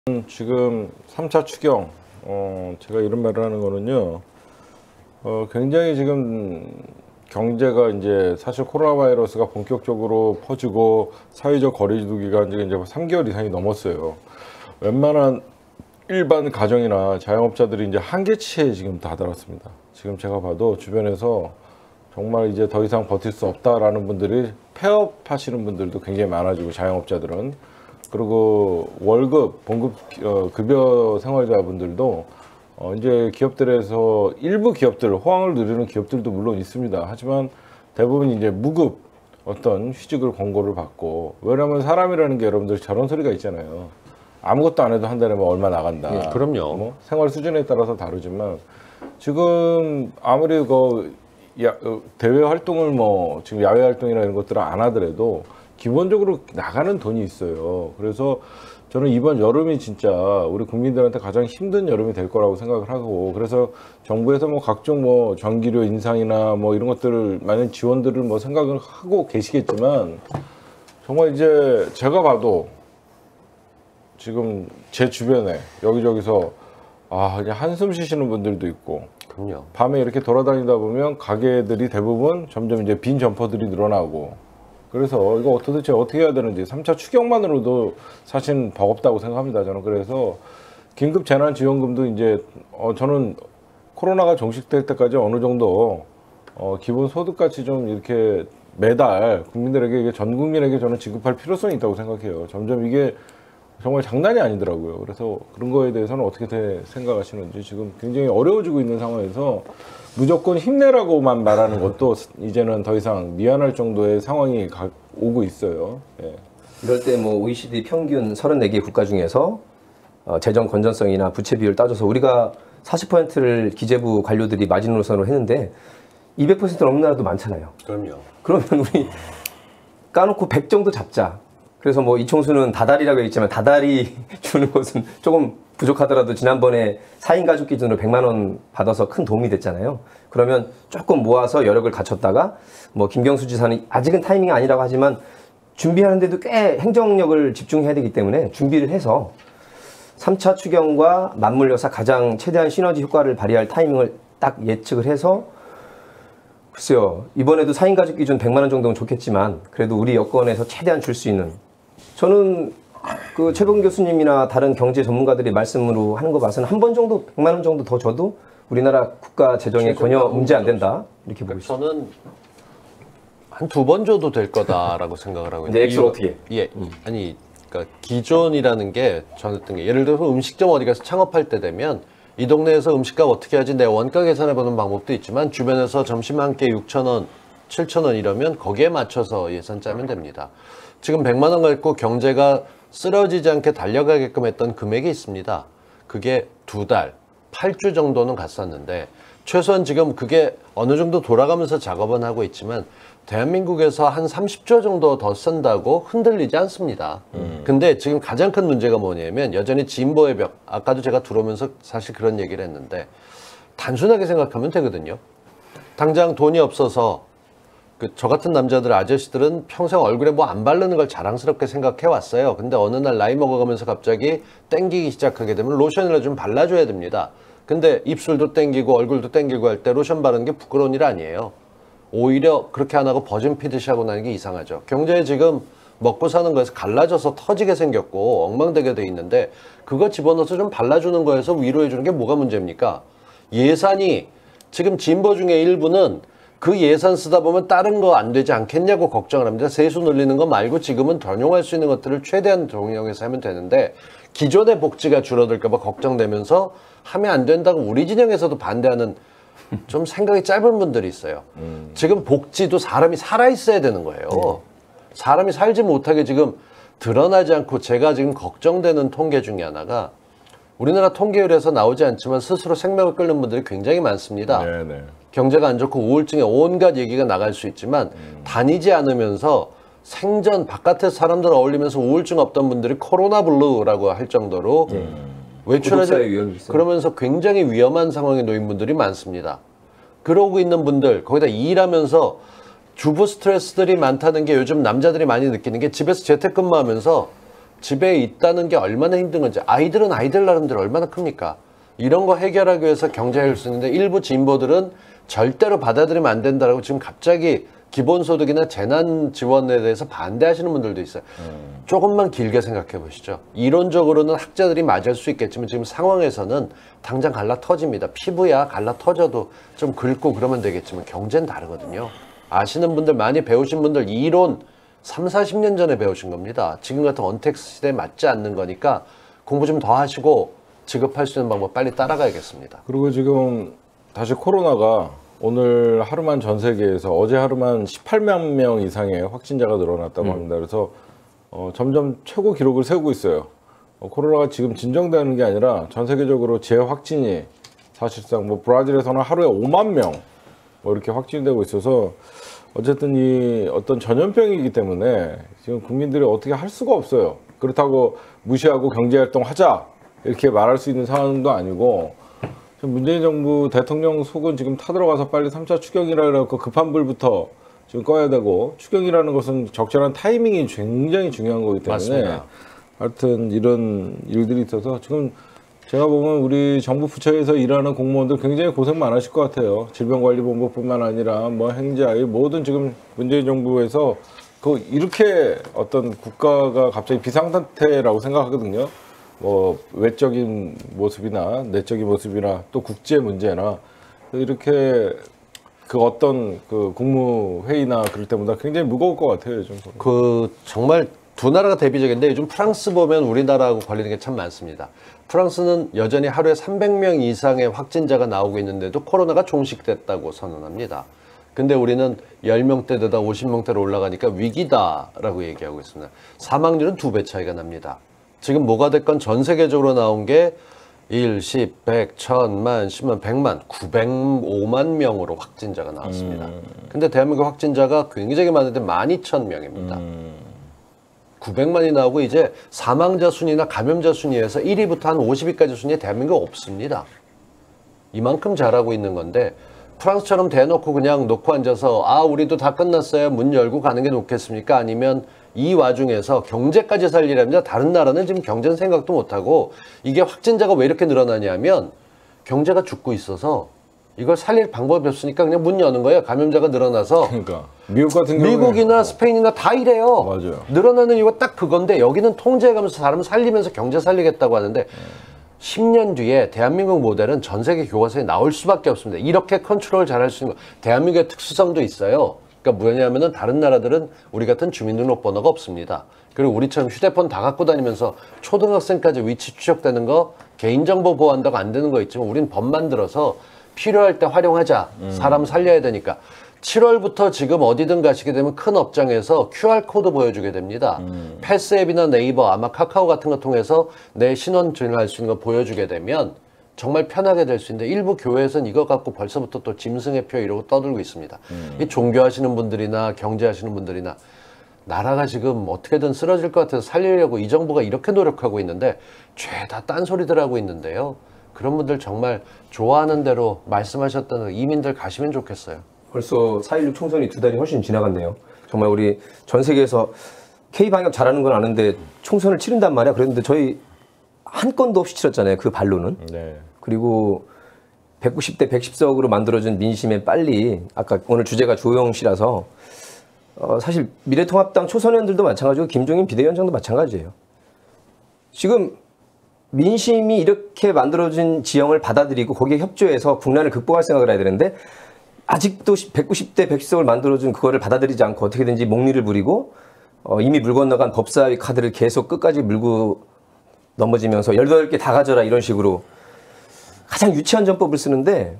지금 3차 추경, 제가 이런 말을 하는 거는요, 굉장히 지금 경제가 이제 사실 코로나 바이러스가 본격적으로 퍼지고 사회적 거리두기가 이제 3개월 이상이 넘었어요. 웬만한 일반 가정이나 자영업자들이 이제 한계치에 지금 다다랐습니다. 지금 제가 봐도 주변에서 정말 이제 더 이상 버틸 수 없다라는 분들이 폐업하시는 분들도 굉장히 많아지고, 자영업자들은. 그리고 월급, 봉급, 급여 생활자분들도 이제 기업들에서 일부 기업들, 호황을 누리는 기업들도 물론 있습니다. 하지만 대부분 이제 무급 어떤 휴직을 권고를 받고, 왜냐하면 사람이라는 게 여러분들 저런 소리가 있잖아요. 아무것도 안 해도 한 달에 뭐 얼마 나간다. 그럼요. 뭐 생활 수준에 따라서 다르지만 지금 아무리 대외 활동을 뭐 지금 야외 활동이나 이런 것들을 안 하더라도 기본적으로 나가는 돈이 있어요. 그래서 저는 이번 여름이 진짜 우리 국민들한테 가장 힘든 여름이 될 거라고 생각을 하고, 그래서 정부에서 뭐 각종 뭐 전기료 인상이나 뭐 이런 것들을 많은 지원들을 뭐 생각을 하고 계시겠지만, 정말 이제 제가 봐도 지금 제 주변에 여기저기서 그냥 한숨 쉬시는 분들도 있고, 그럼요. 밤에 이렇게 돌아다니다 보면 가게들이 대부분 점점 이제 빈 점포들이 늘어나고, 그래서 이거 도대체 어떻게 해야 되는지 3차 추경만으로도 사실 버겁다고 생각합니다. 저는. 그래서 긴급 재난지원금도 이제 저는 코로나가 종식될 때까지 어느 정도 기본 소득같이 좀 이렇게 매달 국민들에게, 이게 전 국민에게 저는 지급할 필요성이 있다고 생각해요. 점점 이게 정말 장난이 아니더라고요. 그래서 그런 거에 대해서는 어떻게 생각하시는지, 지금 굉장히 어려워지고 있는 상황에서 무조건 힘내라고만 말하는 것도 이제는 더 이상 미안할 정도의 상황이 오고 있어요. 예. 이럴 때 뭐 OECD 평균 34개 국가 중에서 재정 건전성이나 부채 비율 따져서 우리가 40%를 기재부 관료들이 마지노선으로 했는데 200% 넘는 나라도 많잖아요. 그럼요. 그러면 우리 까놓고 100 정도 잡자. 그래서 뭐 이총수는 다달이라고 했지만 다달이 주는 것은 조금 부족하더라도 지난번에 4인 가족 기준으로 100만 원 받아서 큰 도움이 됐잖아요. 그러면 조금 모아서 여력을 갖췄다가 뭐 김경수 지사는 아직은 타이밍이 아니라고 하지만 준비하는데도 꽤 행정력을 집중해야 되기 때문에 준비를 해서 3차 추경과 맞물려서 가장 최대한 시너지 효과를 발휘할 타이밍을 딱 예측을 해서, 글쎄요, 이번에도 4인 가족 기준 100만 원 정도는 좋겠지만 그래도 우리 여건에서 최대한 줄 수 있는, 저는 그 최범 교수님이나 다른 경제 전문가들이 말씀으로 하는 거 봐서는 한 번 정도 100만 원 정도 더 줘도 우리나라 국가 재정에 전혀 문제 안 된다 이렇게 보고 있습니다. 저는 한 2번 줘도 될 거다라고 생각을 하고 있는데, 액수 어떻게? 예, 아니, 그러니까 기존이라는 게 저는 어떤 게, 예를 들어서 음식점 어디 가서 창업할 때 되면 이 동네에서 음식값 어떻게 하지, 내 원가 계산해보는 방법도 있지만 주변에서 점심 한 끼 6,000원, 7,000원 이러면 거기에 맞춰서 예산 짜면 됩니다. 지금 100만 원 갖고 경제가 쓰러지지 않게 달려가게끔 했던 금액이 있습니다. 그게 2달, 8주 정도는 갔었는데, 최소한 지금 그게 어느 정도 돌아가면서 작업은 하고 있지만 대한민국에서 한 30조 정도 더 쓴다고 흔들리지 않습니다. 근데 지금 가장 큰 문제가 뭐냐면 여전히 진보의 벽, 아까도 제가 들어오면서 사실 그런 얘기를 했는데, 단순하게 생각하면 되거든요. 당장 돈이 없어서 저 같은 남자들, 아저씨들은 평생 얼굴에 뭐 안 바르는 걸 자랑스럽게 생각해 왔어요. 근데 어느 날 나이 먹어가면서 갑자기 땡기기 시작하게 되면 로션이라도 좀 발라줘야 됩니다. 근데 입술도 땡기고 얼굴도 땡기고 할 때 로션 바르는 게 부끄러운 일 아니에요. 오히려 그렇게 안 하고 버진 피듯이 하고 나는 게 이상하죠. 경제에 지금 먹고 사는 거에서 갈라져서 터지게 생겼고 엉망되게 돼 있는데, 그거 집어넣어서 좀 발라주는 거에서 위로해 주는 게 뭐가 문제입니까? 예산이 지금 진보 중에 일부는 그 예산 쓰다 보면 다른 거 안 되지 않겠냐고 걱정을 합니다. 세수 늘리는 거 말고 지금은 전용할 수 있는 것들을 최대한 동용해서 하면 되는데, 기존의 복지가 줄어들까 봐 걱정되면서 하면 안 된다고 우리 진영에서도 반대하는 좀 생각이 짧은 분들이 있어요. 지금 복지도 사람이 살아있어야 되는 거예요. 사람이 살지 못하게 지금 드러나지 않고, 제가 지금 걱정되는 통계 중에 하나가, 우리나라 통계율에서 나오지 않지만 스스로 생명을 끊는 분들이 굉장히 많습니다. 네네. 경제가 안 좋고 우울증에 온갖 얘기가 나갈 수 있지만 다니지 않으면서 생전 바깥에서 사람들 어울리면서 우울증 없던 분들이 코로나 블루라고 할 정도로 외출하지, 그러면서 굉장히 위험한 상황에 놓인 분들이 많습니다. 그러고 있는 분들, 거기다 일하면서 주부 스트레스들이 많다는 게 요즘 남자들이 많이 느끼는 게, 집에서 재택근무하면서 집에 있다는 게 얼마나 힘든 건지, 아이들은 아이들 나름대로 얼마나 큽니까? 이런 거 해결하기 위해서 경제를 수 있는데 일부 진보들은 절대로 받아들이면 안 된다라고 지금 갑자기 기본소득이나 재난 지원에 대해서 반대하시는 분들도 있어요. 조금만 길게 생각해 보시죠. 이론적으로는 학자들이 맞을 수 있겠지만 지금 상황에서는 당장 갈라 터집니다. 피부야 갈라 터져도 좀 긁고 그러면 되겠지만 경제는 다르거든요. 아시는 분들, 많이 배우신 분들, 이론 3, 40년 전에 배우신 겁니다. 지금 같은 언택트 시대에 맞지 않는 거니까 공부 좀 더 하시고 지급할 수 있는 방법 빨리 따라가야겠습니다. 그리고 지금 다시 코로나가 오늘 하루만 전 세계에서 어제 하루만 18만 명 이상의 확진자가 늘어났다고 합니다. 그래서 점점 최고 기록을 세우고 있어요. 코로나가 지금 진정되는 게 아니라 전 세계적으로 재확진이 사실상 뭐 브라질에서는 하루에 5만 명 뭐 이렇게 확진되고 있어서 어쨌든 이 어떤 전염병이기 때문에 지금 국민들이 어떻게 할 수가 없어요. 그렇다고 무시하고 경제활동 하자 이렇게 말할 수 있는 상황도 아니고 문재인 정부 대통령 속은 지금 타들어가서 빨리 3차 추경이라 해서 급한 불부터 지금 꺼야 되고, 추경이라는 것은 적절한 타이밍이 굉장히 중요한 거기 때문에 맞습니다. 하여튼 이런 일들이 있어서 지금 제가 보면 우리 정부 부처에서 일하는 공무원들 굉장히 고생 많으실 것 같아요. 질병관리본부뿐만 아니라 뭐 행자, 모든 지금 문재인 정부에서 이렇게 어떤 국가가 갑자기 비상사태라고 생각하거든요. 뭐 외적인 모습이나 내적인 모습이나 또 국제 문제나 이렇게 어떤 국무회의나 그럴 때보다 굉장히 무거울 것 같아요, 요즘. 정말 두 나라가 대비적인데 요즘 프랑스 보면 우리나라하고 관련된 게 참 많습니다. 프랑스는 여전히 하루에 300명 이상의 확진자가 나오고 있는데도 코로나가 종식됐다고 선언합니다. 근데 우리는 10명대보다 50명대로 올라가니까 위기다라고 얘기하고 있습니다. 사망률은 2배 차이가 납니다. 지금 뭐가 됐건 전 세계적으로 나온 게 1, 10, 100, 1000만, 10만, 100만, 905만 명으로 확진자가 나왔습니다. 근데 대한민국 확진자가 굉장히 많은데 12,000명입니다. 900만이 나오고 이제 사망자 순위나 감염자 순위에서 1위부터 한 50위까지 순위에 대한민국 없습니다. 이만큼 잘하고 있는 건데 프랑스처럼 대놓고 그냥 놓고 앉아서 우리도 다 끝났어요. 문 열고 가는 게 좋겠습니까? 아니면 이 와중에서 경제까지 살리려면 다른 나라는 지금 경제는 생각도 못하고 이게 확진자가 왜 이렇게 늘어나냐면 경제가 죽고 있어서 이걸 살릴 방법이 없으니까 그냥 문 여는 거예요. 감염자가 늘어나서. 그러니까 미국 같은 경우는 미국이나 스페인이나 다 이래요. 맞아요. 늘어나는 이유가 딱 그건데 여기는 통제해가면서 사람 살리면서 경제 살리겠다고 하는데 10년 뒤에 대한민국 모델은 전 세계 교과서에 나올 수밖에 없습니다. 이렇게 컨트롤 잘할 수 있는 거. 대한민국의 특수성도 있어요. 그러니까 뭐냐면은 다른 나라들은 우리 같은 주민등록번호가 없습니다. 그리고 우리처럼 휴대폰 다 갖고 다니면서 초등학생까지 위치 추적되는 거, 개인정보 보호한다고 안 되는 거 있지만 우린 법 만들어서 필요할 때 활용하자. 사람 살려야 되니까. 7월부터 지금 어디든 가시게 되면 큰 업장에서 QR코드 보여주게 됩니다. 패스앱이나 네이버, 아마 카카오 같은 거 통해서 내 신원 증명할 수 있는 거 보여주게 되면 정말 편하게 될 수 있는데 일부 교회에서는 이거 갖고 벌써부터 또 짐승의표 이러고 떠들고 있습니다. 이 종교하시는 분들이나 경제하시는 분들이나 나라가 지금 어떻게든 쓰러질 것 같아서 살리려고 이 정부가 이렇게 노력하고 있는데 죄다 딴소리들 하고 있는데요. 그런 분들 정말 좋아하는 대로 말씀하셨던 이민들 가시면 좋겠어요. 벌써 4.16 총선이 2달이 훨씬 지나갔네요. 정말 우리 전 세계에서 K방역 잘하는 건 아는데 총선을 치른단 말이야. 그랬는데 저희 한 건도 없이 치렀잖아요. 그 발로는. 네. 그리고 190대 110석으로 만들어진 민심에 빨리, 아까 오늘 주제가 조영씨라서 사실 미래통합당 초선의원들도 마찬가지고 김종인 비대위원장도 마찬가지예요. 지금 민심이 이렇게 만들어진 지형을 받아들이고 거기에 협조해서 국난을 극복할 생각을 해야 되는데 아직도 190대 110석을 만들어준 그거를 받아들이지 않고 어떻게든지 목리를 부리고 이미 물 건너간 법사위 카드를 계속 끝까지 물고 넘어지면서 18개 다 가져라 이런 식으로 가장 유치한 전법을 쓰는데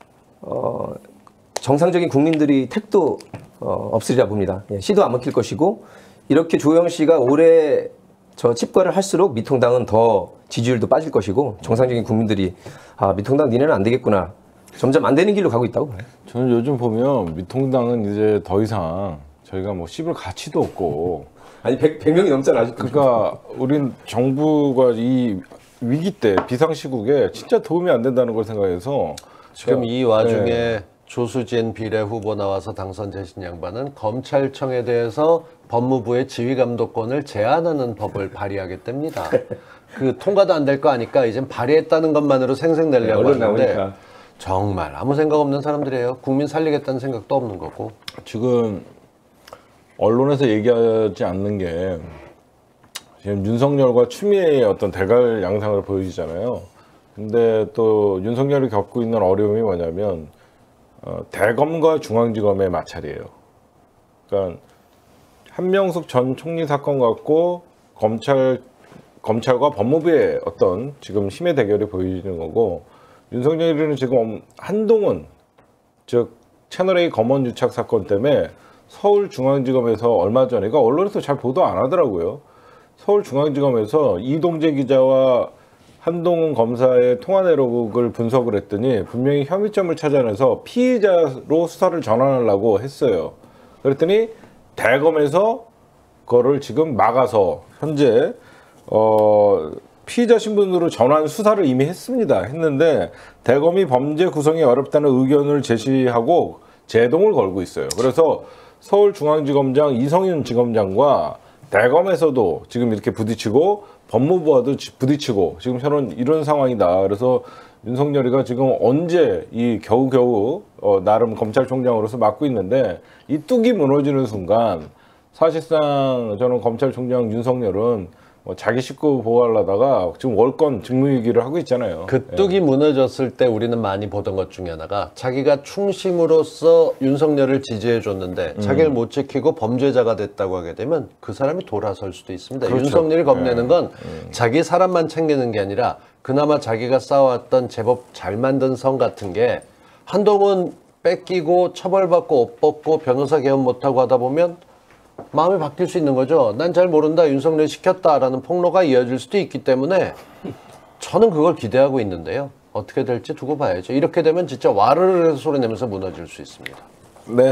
정상적인 국민들이 택도 없으리라 봅니다. 예, 시도 안 먹힐 것이고 이렇게 조영 씨가 올해 저 칩과를 할수록 미통당은 더 지지율도 빠질 것이고 정상적인 국민들이 미통당 니네는 안 되겠구나. 점점 안 되는 길로 가고 있다고 봐요. 저는 요즘 보면 미통당은 이제 더 이상 저희가 뭐 씹을 가치도 없고 아니 100명이 넘잖아 아직도. 그러니까 우린 정부가 이 위기 때 비상시국에 진짜 도움이 안 된다는 걸 생각해서 지금 이 와중에 조수진 비례 후보 나와서 당선되신 양반은 검찰청에 대해서 법무부의 지휘감독권을 제한하는 법을 발의하겠답니다. 그 통과도 안 될 거 아니까 이젠 발의했다는 것만으로 생색내려고 얼른 하는데 나오니까. 정말 아무 생각 없는 사람들이에요. 국민 살리겠다는 생각도 없는 거고. 지금 언론에서 얘기하지 않는 게 지금 윤석열과 추미애의 어떤 대갈 양상을 보여주잖아요. 근데 또 윤석열이 겪고 있는 어려움이 뭐냐면 대검과 중앙지검의 마찰이에요. 그러니까 한명숙 전 총리 사건 갖고 검찰과 법무부의 어떤 지금 힘의 대결이 보여지는 거고, 윤석열이는 지금 한동훈, 즉 채널A 검언 유착 사건 때문에 서울중앙지검에서 얼마 전에, 그러니까 언론에서 잘 보도 안 하더라고요. 서울중앙지검에서 이동재 기자와 한동훈 검사의 통화 내역을 분석을 했더니 분명히 혐의점을 찾아내서 피의자로 수사를 전환하려고 했어요. 그랬더니 대검에서 그거를 지금 막아서 현재 피의자 신분으로 전환 수사를 이미 했는데 대검이 범죄 구성이 어렵다는 의견을 제시하고 제동을 걸고 있어요. 그래서 서울중앙지검장 이성윤 지검장과 대검에서도 지금 이렇게 부딪히고 법무부와도 부딪히고 지금 현재 이런 상황이다. 그래서 윤석열이가 지금 언제 이 겨우겨우 나름 검찰총장으로서 맡고 있는데 이 뚝이 무너지는 순간 사실상 저는 검찰총장 윤석열은 자기 식구 보호하려다가 지금 월권 직무유기를 하고 있잖아요. 그 뚝이 무너졌을 때 우리는 많이 보던 것 중에 하나가 자기가 충심으로써 윤석열을 지지해 줬는데 자기를 못 지키고 범죄자가 됐다고 하게 되면 그 사람이 돌아설 수도 있습니다. 그렇죠. 윤석열이 겁내는 건 자기 사람만 챙기는 게 아니라 그나마 자기가 쌓아왔던 제법 잘 만든 성 같은 게 한동훈 뺏기고 처벌받고 옷 벗고 변호사 개헌 못하고 하다 보면 마음이 바뀔 수 있는 거죠. 난 잘 모른다, 윤석열 시켰다라는 폭로가 이어질 수도 있기 때문에 저는 그걸 기대하고 있는데요. 어떻게 될지 두고 봐야죠. 이렇게 되면 진짜 와르르 소리 내면서 무너질 수 있습니다.